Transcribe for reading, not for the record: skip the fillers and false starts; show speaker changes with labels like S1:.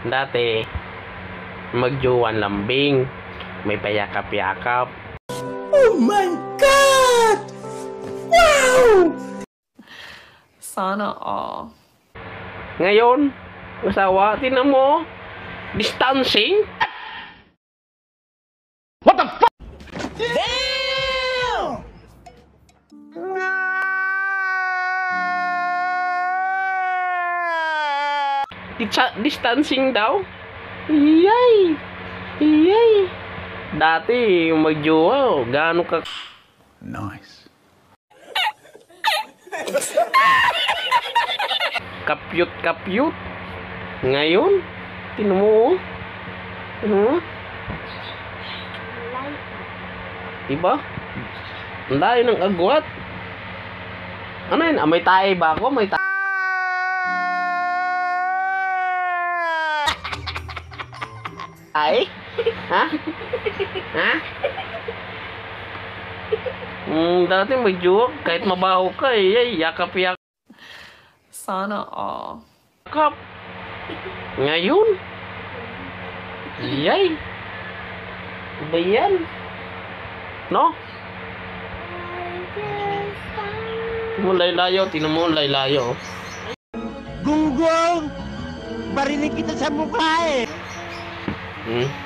S1: Dati, magjuwan lambing. May payakap-yakap.
S2: Oh my God! Wow!
S3: Sana all.
S1: Ngayon, asawa, tinan mo, distancing. What the fuck?
S2: Damn!
S1: Distancing daw? Yay! Yay! Dati, magjowa, gaano ka...
S2: Nice.
S1: Kapyut-kapyut. Ngayon, tinan mo, diba? Ang layo ng agwat. Ano yun? May tae ba ako? May tae. Ay? Ha? Ha? Dati may joke. Kahit mabaho ka eh. Yakap-yakap.
S3: Sana all.
S1: Ngayon? Yay! Ba yan? No? Tinan mo laylayo.
S2: Gunggong! Barinig kita sa mukha eh!